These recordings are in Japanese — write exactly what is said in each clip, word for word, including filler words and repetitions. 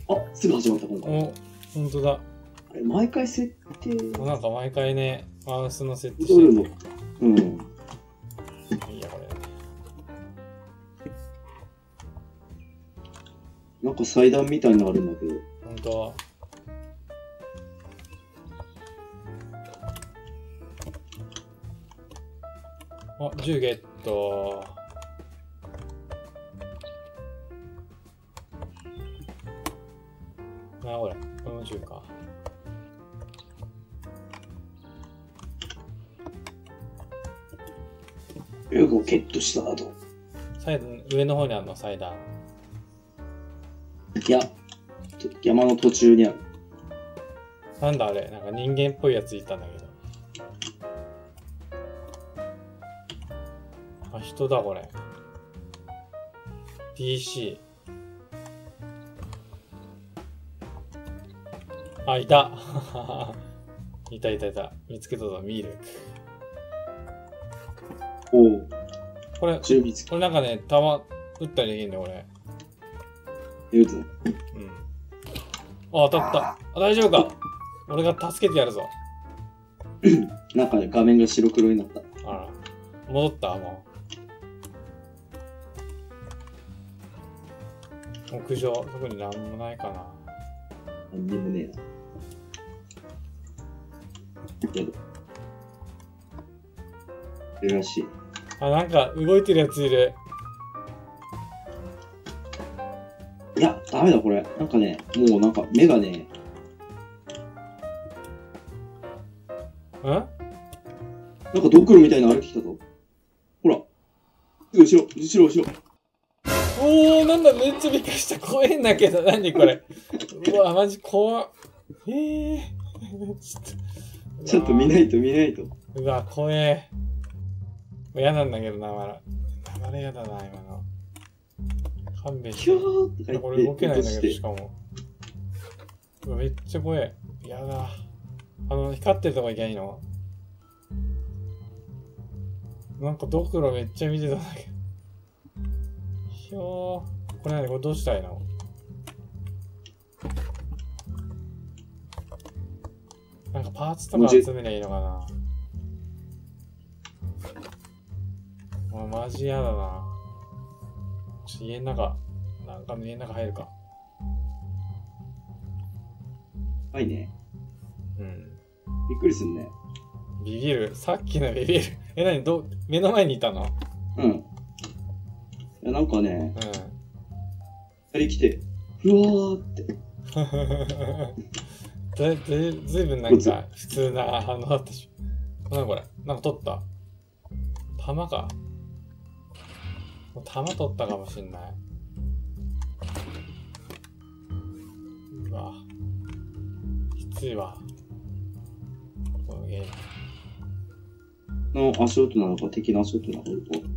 あ、すぐ始まった、今回。 お、ほんとだ。 あれ、毎回設定。 なんか毎回ね、マウスの設定どういうの。うん。 いいや、これ。 なんか祭壇みたいなのあるんだけど。 ほんと。あ、銃ゲット。あ、ほら、この銃か。 よくゲットした後。 祭壇、上の方にあるの、祭壇。 いや、山の途中にある。 なんだあれ、なんか人間っぽいやついたんだけど。あ、人だこれ。ディーシー。あ、いた。いたいたいた。見つけたぞ、ミルク。 おお。 これ、 銃見つけ。 これなんかね、弾撃ったりできるんだよ、これ。 撃つの？ うん。あ、当たった。あ、大丈夫か。俺が助けてやるぞ。 なんかね、画面が白黒になった。 あら。戻ったもう。屋上、特になんもないかな。 なんにもねえな。けど。いるらしい。 あ、なんか動いてるやついる。 いや、ダメだこれ。なんかね、もうなんか目がね、 ん？ なんかドクロみたいなの歩いてきたぞ。ほら。後ろ、後ろ、後ろ。 おー、なんだ、めっちゃびっくりした。怖いんだけど、何これ。うわ、マジ怖っ。えー。ちょっと。 ちょっと見ないと見ないと。 うわ、怖え。嫌なんだけどな、まだ。まだ嫌だな、今の。勘弁して。 キューって言って。 これ動けないんだけど、 落としてしかも。うわ、めっちゃ怖え。やだ。あの、光ってるとこ行けないの？なんかドクロめっちゃ見てたんだけど。ひょー。これ何？これどうしたいの？なんかパーツとか集めりゃいいのかな？もうマジやだな。ちょっと家の中、なんかの家の中入るか。 はいね。 うん。 びっくりすんね。 ビビる。さっきのビビる。え、なにど、目の前にいたの？ うん。いや、なんかね、 うん。 二人来て、ふわーって。 ず、ず、ずいぶんなんか普通な反応だったし。なにこれ？なんか取った？弾か？弾取ったかもしんない。うわ。きついわ。このゲーム。 の足音なのか、敵の足音なのか。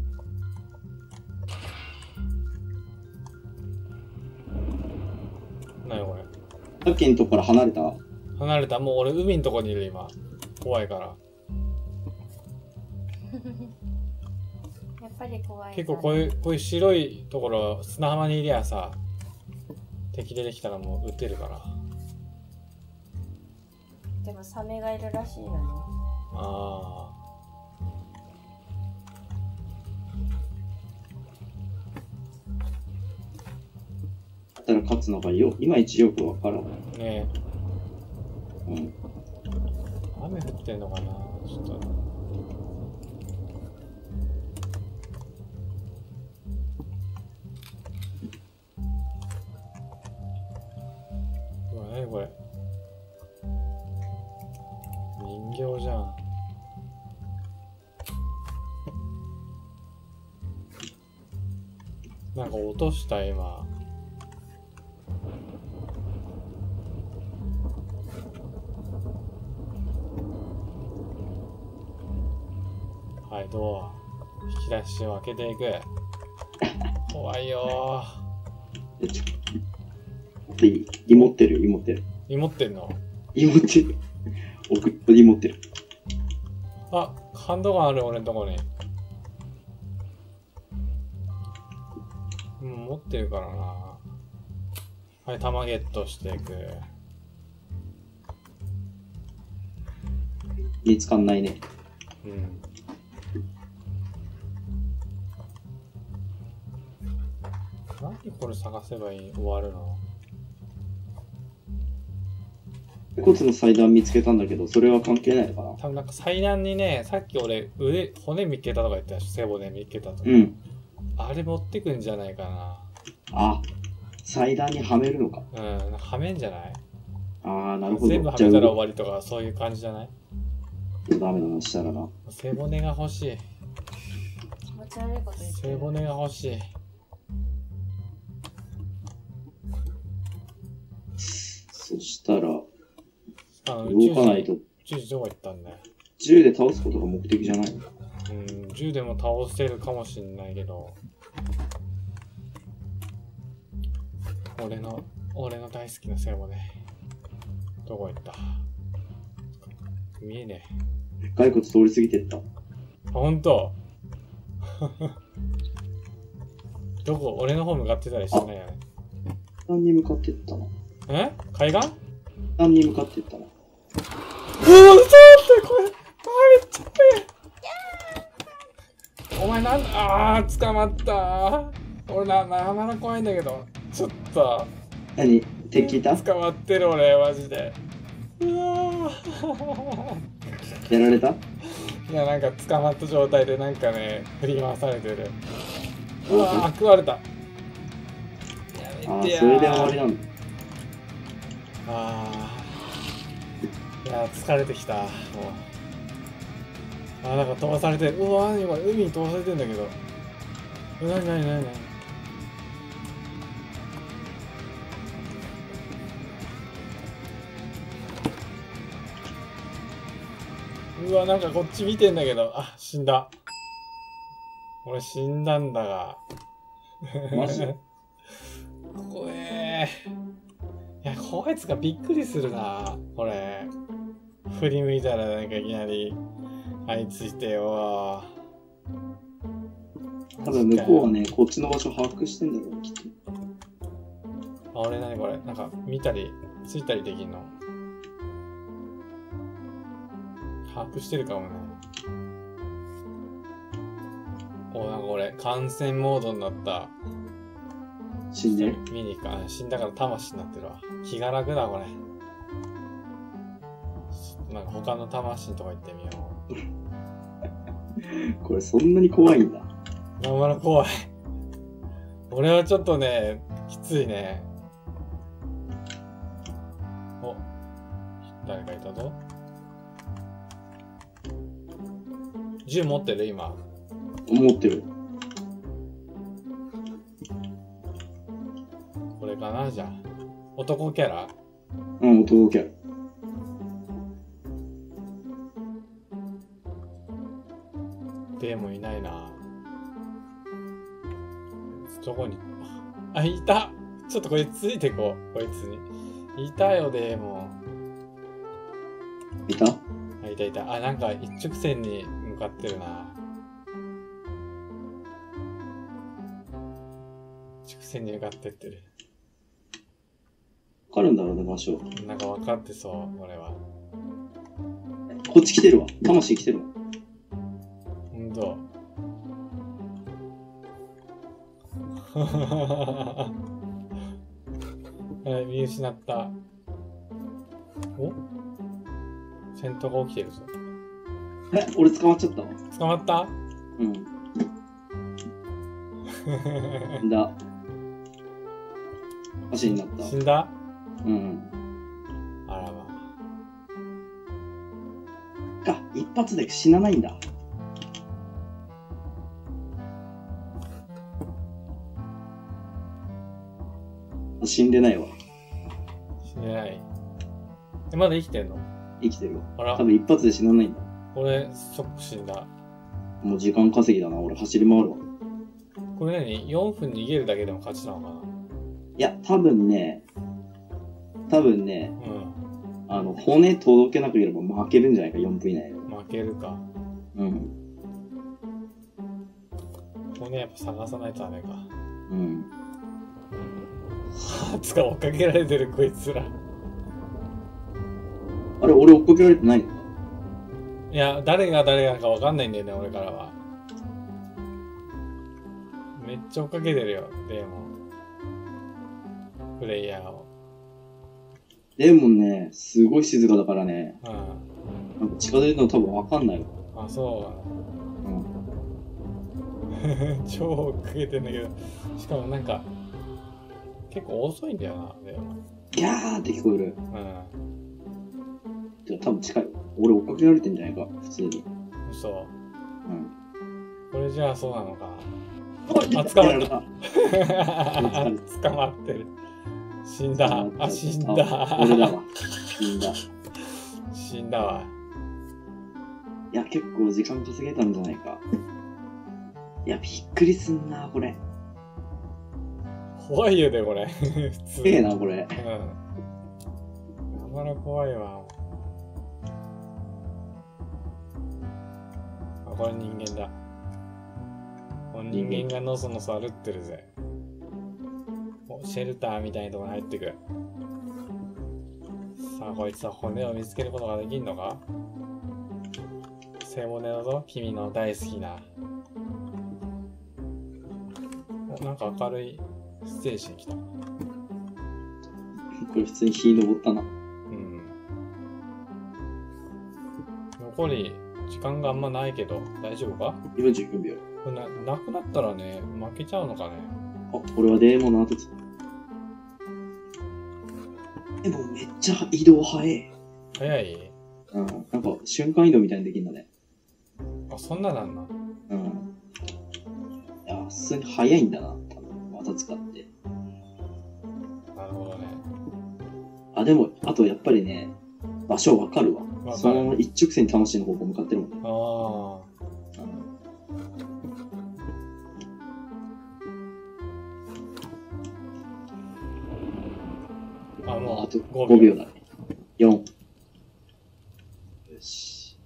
なにこれ？ さっきのとこから離れた？ 離れた。もう俺海のとこにいる今。怖いから。 やっぱり怖い。 結構こういう、こういう白いところ、砂浜にいりゃさ、敵出てきたらもう撃てるから。 でもサメがいるらしいよね。 あだったら勝つのがよ、いまいちよくわからない。 あ。ねえ。 うん。 雨降ってんのかなちょっと。うわ、なにこれ。人形じゃん。なんか落とした今。はい、ドア。引き出しを開けていく。怖いよえ、ちょ、で、胃持ってる、胃持ってる。 ー。持ってんの？ 胃持ってる。奥っぽ胃持ってる。 あ、ハンドガンある俺のとこに。うん、持ってるからな。 はい、玉ゲットしていく。 見つかんないね。 うん。何これ探せばいい終わるの？ 骨の祭壇見つけたんだけど、それは関係ないのかな？ 多分なんか祭壇にね、さっき俺腕、骨見っけたとか言ってたし、背骨見っけたとか。 うん。 あれ持ってくんじゃないかな。 あ、祭壇にはめるのか。 うん、はめんじゃない？ ああ、なるほど。 全部はめたら終わりとか、そういう感じじゃない？ ダメだな、したらな。 背骨が欲しい。 気持ち悪いこと言って背る。 骨が欲しい。 そしたら、 あの動かないと。 宇宙人どこ行ったんだよ。 銃で倒すことが目的じゃないの？ うん、銃でも倒せるかもしんないけど。俺の、俺の大好きな背骨。どこ行った？見えねえ。 骸骨通り過ぎてった。 あ、ほんとどこ？俺の方向かってたりしてないよね。 何に向かってったな。 え？海岸？ 何に向かってったな。 おー、ちょっと待って、これ、あー、めっちゃ怖い。お前なんだ、あー、捕まった。俺な、なまだ怖いんだけど、ちょっと。 何？敵いた？ 捕まってる俺、マジで。うわー。 やられた？ いや、なんか捕まった状態でなんかね、振り回されてる。うわー、食われた。やああ、 めてやー。 それで終わりなんだ。 あー。いやー、疲れてきた。もう。あー、なんか飛ばされてる。うわー、何これ、海に飛ばされてんだけど。え、なになになになに？うわ、なんかこっち見てんだけど、あ、死んだ。俺死んだんだが。 マジ？ 怖えー。いや、こいつがびっくりするな、これ。振り向いたらなんかいきなり、あいついてよ。 多分向こうはね、こっちの場所把握してんだろうね、きっと。 あ、俺何これ、なんか見たり、ついたりできんの？把握してるかもね。お、なんか俺、感染モードになった。 死んでる？ 見に行くか。死んだから魂になってるわ。気が楽だ、これ。なんか他の魂とか行ってみよう。これそんなに怖いんだ。 あんまり怖い。俺はちょっとね、きついね。お、誰かいたぞ。銃持ってる今。 持ってる。 これかなじゃあ。男キャラ？ うん、男キャラ。 でもいないな。どこに？あ、いた！ちょっとこれついてこう、こいつに。いたよ、でも。 いた？ あ、いたいた。あ、なんか一直線に向かってるな。直線に向かってってる。 わかるんだろうね、場所。 なんか分かってそう、俺は。 こっち来てるわ。魂来てるわ。 ほんと。はい、見失った。お？戦闘が起きてるぞ。 え、俺捕まっちゃったわ。 捕まった？ うん。だ。足になった。 死んだ？ うん。 あらまあ。か、一発で死なないんだ。死んでないわ。 死んでない。え、まだ生きてんの？ 生きてるわ。 あら。 多分一発で死なないんだ。 俺、即死んだ。 もう時間稼ぎだな。俺走り回るわ。 これ何 ?よん 分逃げるだけでも勝ちなのかな？ いや、多分ね、多分ね、 うん。 あの、骨届けなければ負けるんじゃないか、よんぷん以内で。 負けるか。 うん。 骨やっぱ探さないとダメか。 うん。 つか追っかけられてるこいつら。 あれ、俺追っかけられてないの？ いや、誰が誰がかわかんないんだよね、俺からは。めっちゃ追っかけてるよ、デーモン。プレイヤーを。 デーモンね、すごい静かだからね。 うん。 なんか近づいたの多分わかんないわ。 あ、そううん。 超追っかけてんだけど、しかもなんか、結構遅いんだよな、デーモン。 ギャーって聞こえる。 うん。 てか多分近いわ。俺追っかけられてんじゃないか、普通に。 嘘。 うん。 これじゃあそうなのか。 あ、 あ、捕まった。 た。 捕まってる。死んだ。あ、死んだ。 あ俺だわ。死んだ。 死んだわ。 いや、結構時間稼げたんじゃないか。いや、びっくりすんな、これ。 怖いよね、これ。普通。 すげえな、これ。 うん。やばら怖いわ。あ、これ人間だ。この人間がのそのそ歩ってるぜ。お、シェルターみたいなところに入ってく。さあ、こいつは骨を見つけることができんのか？背骨だぞ、君の大好きな。お、なんか明るいステージに来た。 これ普通に火登ったな。 うん。残り時間があんまないけど大丈夫か？ よんじゅうきゅうびょう。 これな、なくなったらね、負けちゃうのかね。 あ、俺はデーモンの後つ。でもめっちゃ移動早い。 早い？ うん。なんか瞬間移動みたいにできるんだね。 あ、そんななんだ。 うん。いや、普通に早いんだな、多分。技使って。 なるほどね。 あ、でも、あとやっぱりね、場所わかるわ。 わかるそのまま一直線に魂の方向向かってるもんね。 ああ。あ、もうあとごごびょう。 びょうだね。よん。よし。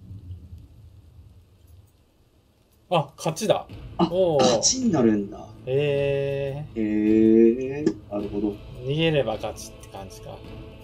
あ、勝ちだ。 あ、 おー勝ちになるんだ。 えへえー、なるほど。 ー、逃げれば勝ちって感じか。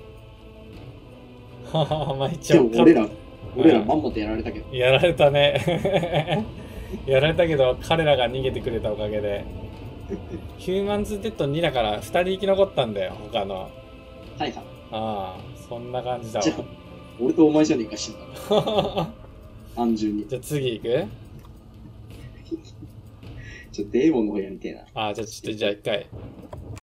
ははは、まあ一で応も俺ら、俺らまんまとやられたけど。 やられたね。やられたけど、彼らが逃げてくれたおかげで。ヒューマンズデッドにだからふたり生き残ったんだよ、他の。 はいはい。 ああ、そんな感じだわ。 じゃあ、俺とお前じゃねえか死んだな。単純に。 じゃあ次行く？ ちょっとデーモンの方やりてえな。 ああ、じゃあちょっとじゃあ一回。